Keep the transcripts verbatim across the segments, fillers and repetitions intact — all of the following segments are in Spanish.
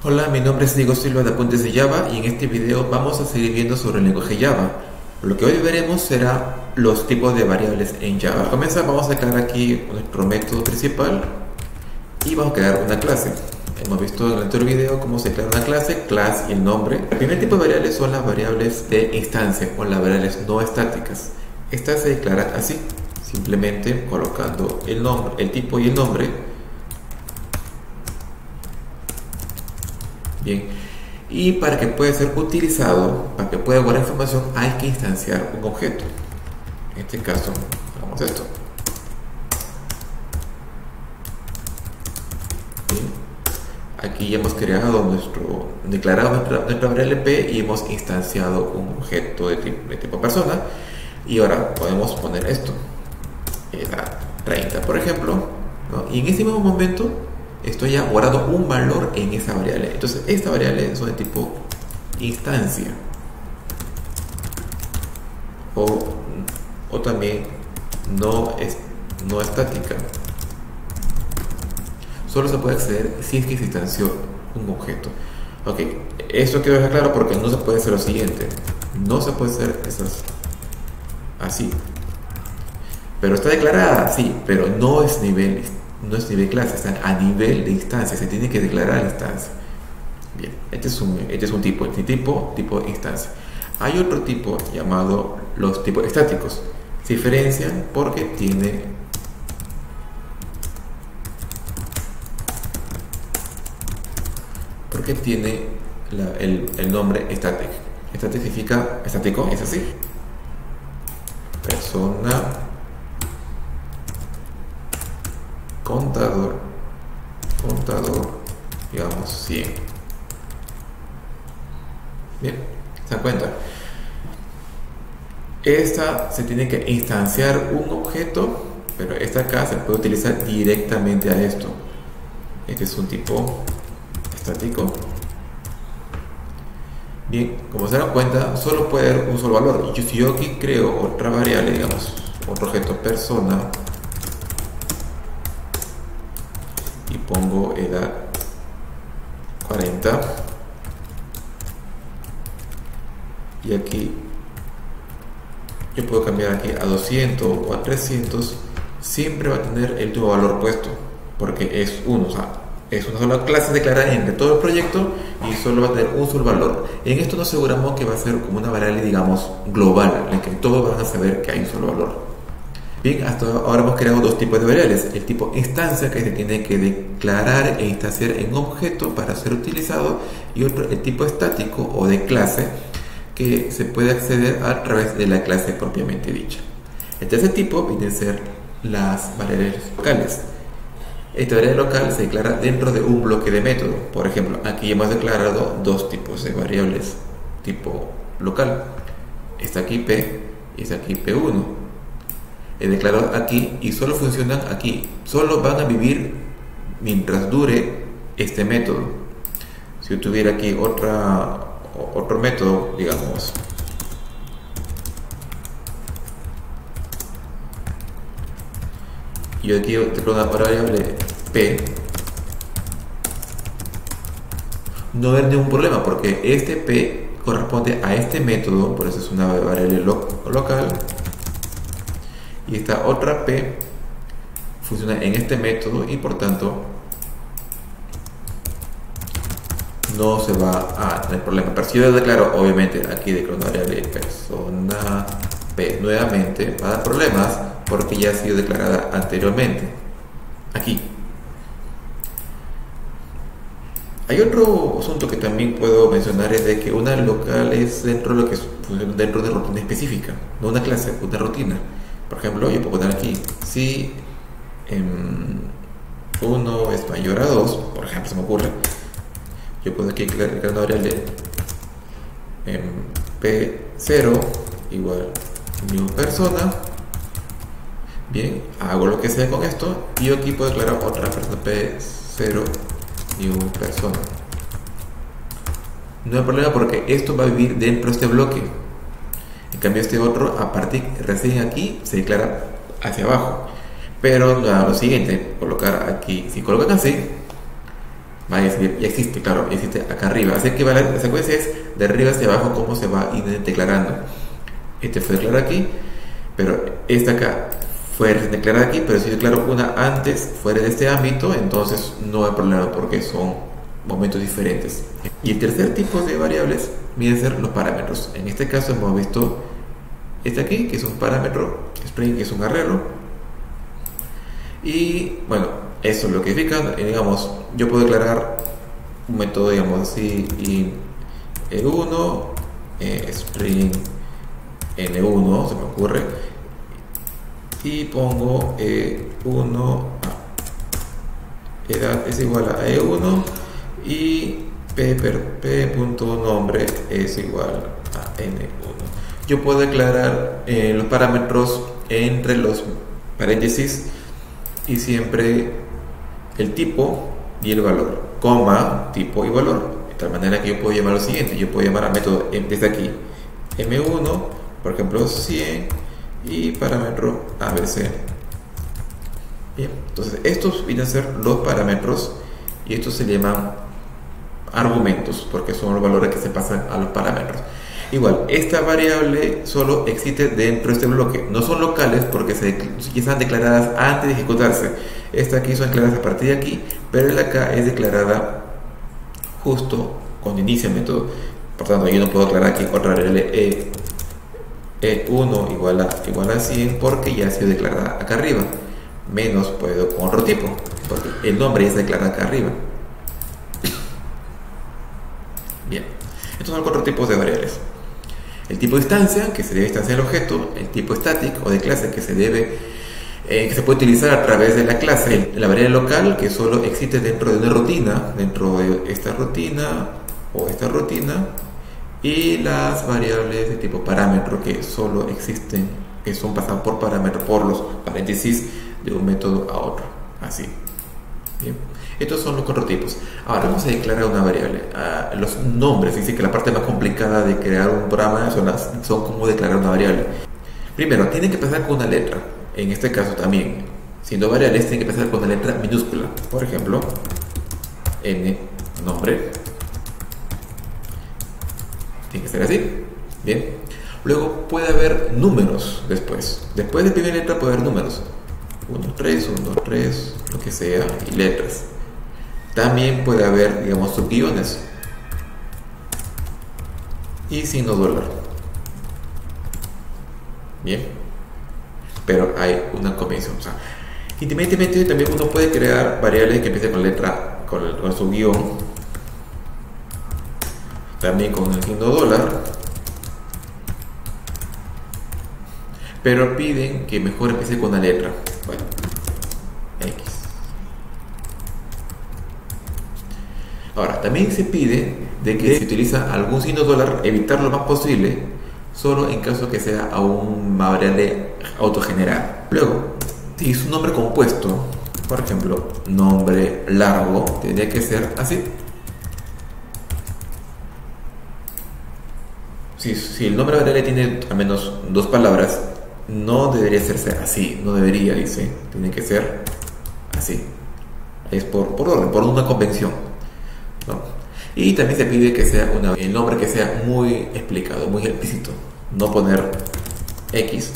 Hola, mi nombre es Diego Silva de Apuntes de Java y en este video vamos a seguir viendo sobre el lenguaje Java. Lo que hoy veremos será los tipos de variables en Java. Para comenzar vamos a declarar aquí nuestro método principal y vamos a crear una clase. Hemos visto en el anterior video cómo se crea una clase, class y el nombre. El primer tipo de variables son las variables de instancia o las variables no estáticas. Estas se declaran así, simplemente colocando el nombre, el tipo y el nombre. Bien, y para que pueda ser utilizado, para que pueda guardar información, hay que instanciar un objeto. En este caso, hagamos esto. Bien. Aquí ya hemos creado nuestro, declarado nuestra, nuestra variable P y hemos instanciado un objeto de tipo, de tipo persona. Y ahora podemos poner esto, era treinta por ejemplo, ¿no? Y en ese mismo momento estoy ya guardando un valor en esa variable. Entonces esta variable es de tipo instancia o, o también no, es, no estática. Solo se puede acceder si es que se instanció un objeto. Ok, esto quiero dejar claro porque no se puede hacer lo siguiente. No se puede hacer esas así. Pero está declarada, sí, pero no es nivel no es nivel clase, está a nivel de instancia, se tiene que declarar la instancia. Bien, este es un, este es un tipo, este tipo, tipo instancia. Hay otro tipo llamado los tipos estáticos. Se diferencian porque tiene porque tiene la, el, el nombre static. Static significa estático, es así. Persona, contador, contador, digamos cien. Bien, ¿se dan cuenta? Esta se tiene que instanciar un objeto, pero esta acá se puede utilizar directamente a esto. Este es un tipo estático. Bien, como se dan cuenta, solo puede haber un solo valor. Y si yo aquí creo otra variable, digamos, otro objeto persona, y pongo edad cuarenta, y aquí yo puedo cambiar aquí a doscientos o a trescientos, siempre va a tener el mismo valor puesto porque es uno, o sea, es una sola clase declarada entre todo el proyecto y solo va a tener un solo valor. En esto nos aseguramos que va a ser como una variable, digamos, global, en la que todos van a saber que hay un solo valor. Bien, hasta ahora hemos creado dos tipos de variables. El tipo instancia, que se tiene que declarar e instanciar en un objeto para ser utilizado, y otro, el tipo estático o de clase, que se puede acceder a través de la clase propiamente dicha. El tercer tipo viene a ser las variables locales. Esta variable local se declara dentro de un bloque de método. Por ejemplo, aquí hemos declarado dos tipos de variables tipo local. Está aquí P y está aquí P uno. He declarado aquí y solo funcionan aquí, solo van a vivir mientras dure este método. Si yo tuviera aquí otra, otro método, digamos, yo aquí declaro una variable P, no va a haber ningún problema porque este P corresponde a este método, por eso es una variable lo local. Y esta otra P funciona en este método y por tanto no se va a tener problema. Pero si yo declaro, obviamente aquí declaro una variable persona P nuevamente, va a dar problemas porque ya ha sido declarada anteriormente aquí. Hay otro asunto que también puedo mencionar, es de que una local es dentro de lo que es dentro de rutina específica, no una clase, una rutina. Por ejemplo, yo puedo poner aquí si uno es mayor a dos, por ejemplo, se me ocurre, yo puedo aquí crear una variable P cero igual new persona. Bien, hago lo que sea con esto y yo aquí puedo declarar otra persona P cero new persona. No hay problema porque esto va a vivir dentro de este bloque. En cambio este otro, a partir recién aquí, se declara hacia abajo. Pero lo siguiente, colocar aquí, si colocan así, Va a decir, ya existe, claro, existe acá arriba. Así que va la, la secuencia es de arriba hacia abajo cómo se va a ir declarando. Este fue declarado aquí, pero esta acá fue declarada aquí, pero si declaro una antes fuera de este ámbito, entonces no hay problema porque son momentos diferentes. Y el tercer tipo de variables viene a ser los parámetros. En este caso hemos visto este aquí, que es un parámetro, string, que es un arreglo. Y bueno, eso es lo que significa, digamos, yo puedo declarar un método, digamos así, y e uno, eh, string ene uno, se me ocurre, y pongo e uno, edad es igual a e uno, y p.nombre es igual a ene uno. Yo puedo declarar eh, los parámetros entre los paréntesis y siempre el tipo y el valor, coma, tipo y valor, de tal manera que yo puedo llamar lo siguiente. Yo puedo llamar al método desde aquí eme uno, por ejemplo cien, y parámetro abc. Bien, entonces estos vienen a ser los parámetros y estos se llaman argumentos porque son los valores que se pasan a los parámetros. Igual, esta variable solo existe dentro de este bloque, no son locales porque se, están declaradas antes de ejecutarse. Esta aquí son declaradas a partir de aquí, pero la acá es declarada justo cuando inicia el método. Por tanto, yo no puedo declarar aquí otra variable e, e uno igual a, igual a cien porque ya ha sido declarada acá arriba. Menos puedo con otro tipo, porque el nombre ya está declarado acá arriba. Bien, estos son cuatro tipos de variables. El tipo de instancia, que se debe instanciar el objeto, el tipo static o de clase, que se debe eh, que se puede utilizar a través de la clase, la variable local, que solo existe dentro de una rutina, dentro de esta rutina o esta rutina, y las variables de tipo parámetro, que solo existen, que son pasadas por parámetro, por los paréntesis de un método a otro, así. Bien. Estos son los cuatro tipos. Ahora vamos a declarar una variable. Uh, los nombres, dice que la parte más complicada de crear un programa son, las, son cómo declarar una variable. Primero, tiene que empezar con una letra. En este caso también, siendo variables, tiene que empezar con una letra minúscula. Por ejemplo, n, nombre. Tiene que ser así. Bien. Luego puede haber números después. Después de primera letra puede haber números. uno, tres, uno, tres, lo que sea, y letras. También puede haber, digamos, subguiones y signo dólar. Bien, pero hay una convención. O sea, independientemente, también uno puede crear variables que empiecen con letra, con el, con el subguión, también con el signo dólar, pero piden que mejor empiece con una letra. Bueno, X. Ahora, también se pide de que si utiliza algún signo dólar, evitar lo más posible, solo en caso que sea a una variable autogenerada. Luego, si es un nombre compuesto, por ejemplo, nombre largo, tendría que ser así. Si, si el nombre variable tiene al menos dos palabras, no debería hacerse así, no debería, dice, tiene que ser así. Es por, por orden, por una convención, ¿no? Y también se pide que sea una, el nombre que sea muy explicado, muy explícito, no poner X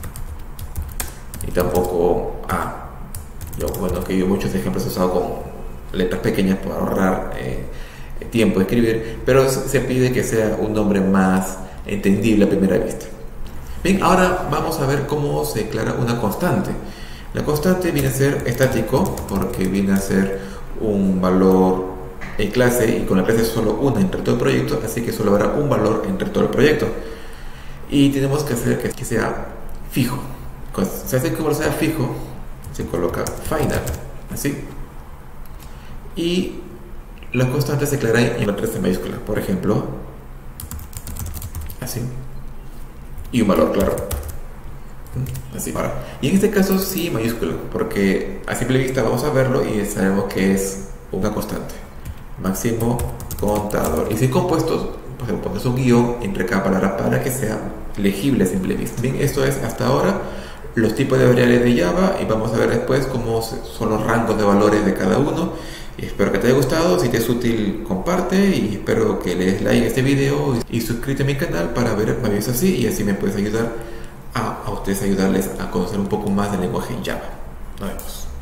y tampoco A. Yo, bueno, que yo muchos ejemplos he usado con letras pequeñas para ahorrar eh, tiempo de escribir, pero se pide que sea un nombre más entendible a primera vista. Bien, ahora vamos a ver cómo se declara una constante. La constante viene a ser estático porque viene a ser un valor en clase y con la clase solo una entre todo el proyecto, así que solo habrá un valor entre todo el proyecto. Y tenemos que hacer que, que sea fijo. Cuando se hace que sea fijo, se coloca final, así. Y la constante se declara en letras mayúsculas, por ejemplo, así. Y un valor, claro. Así. Ahora, y en este caso sí mayúscula, porque a simple vista vamos a verlo y sabemos que es una constante. Máximo contador. Y si compuestos, pues pones un guión entre cada palabra para que sea legible a simple vista. Bien, esto es hasta ahora los tipos de variables de Java y vamos a ver después cómo son los rangos de valores de cada uno. Y Espero que te haya gustado. Si te es útil, comparte, y espero que le des like a este video y suscríbete a mi canal para ver más videos así, y así me puedes ayudar a, a ustedes ayudarles a conocer un poco más del lenguaje Java. Nos vemos.